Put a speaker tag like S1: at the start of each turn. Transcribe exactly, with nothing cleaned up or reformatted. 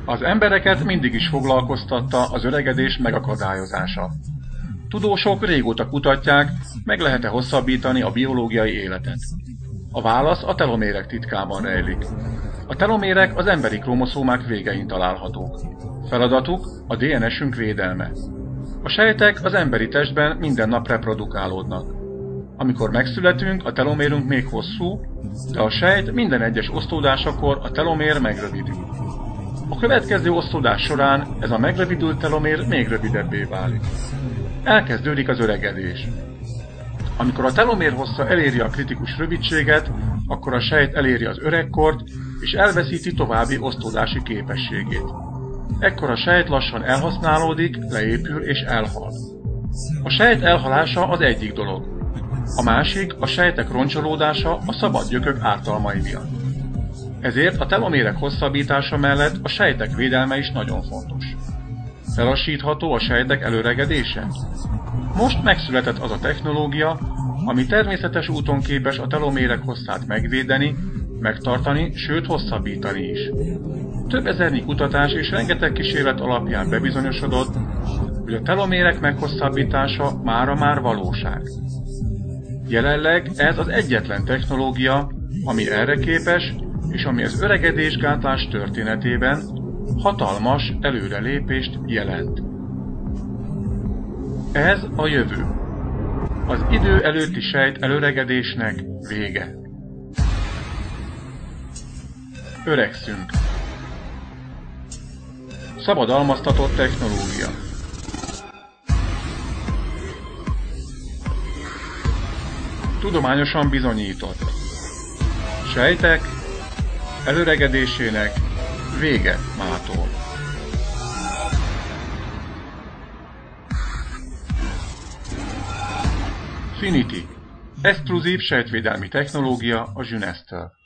S1: Az embereket mindig is foglalkoztatta az öregedés megakadályozása. Tudósok régóta kutatják, meg lehet-e hosszabbítani a biológiai életet. A válasz a telomérek titkában rejlik. A telomérek az emberi kromoszómák végein találhatók. Feladatuk a dé en es-ünk védelme. A sejtek az emberi testben minden nap reprodukálódnak. Amikor megszületünk, a telomérünk még hosszú, de a sejt minden egyes osztódásakor a telomér megrövidül. A következő osztódás során ez a megrövidült telomér még rövidebbé válik. Elkezdődik az öregedés. Amikor a telomér hossza eléri a kritikus rövidséget, akkor a sejt eléri az öregkort, és elveszíti további osztódási képességét. Ekkor a sejt lassan elhasználódik, leépül és elhal. A sejt elhalása az egyik dolog. A másik a sejtek roncsolódása a szabad gyökök ártalmai miatt. Ezért a telomérek hosszabbítása mellett a sejtek védelme is nagyon fontos. Felassítható a sejtek előregedése? Most megszületett az a technológia, ami természetes úton képes a telomérek hosszát megvédeni, megtartani, sőt hosszabbítani is. Több ezernyi kutatás és rengeteg kísérlet alapján bebizonyosodott, hogy a telomérek meghosszabbítása mára már valóság. Jelenleg ez az egyetlen technológia, ami erre képes, és ami az öregedésgátlás történetében hatalmas előrelépést jelent. Ez a jövő. Az idő előtti sejt előregedésnek vége. Öregszünk. Szabadalmaztatott technológia. Tudományosan bizonyított. Sejtek előregedésének vége mától. Finity. Exkluzív sejtvédelmi technológia a Zsünesztől.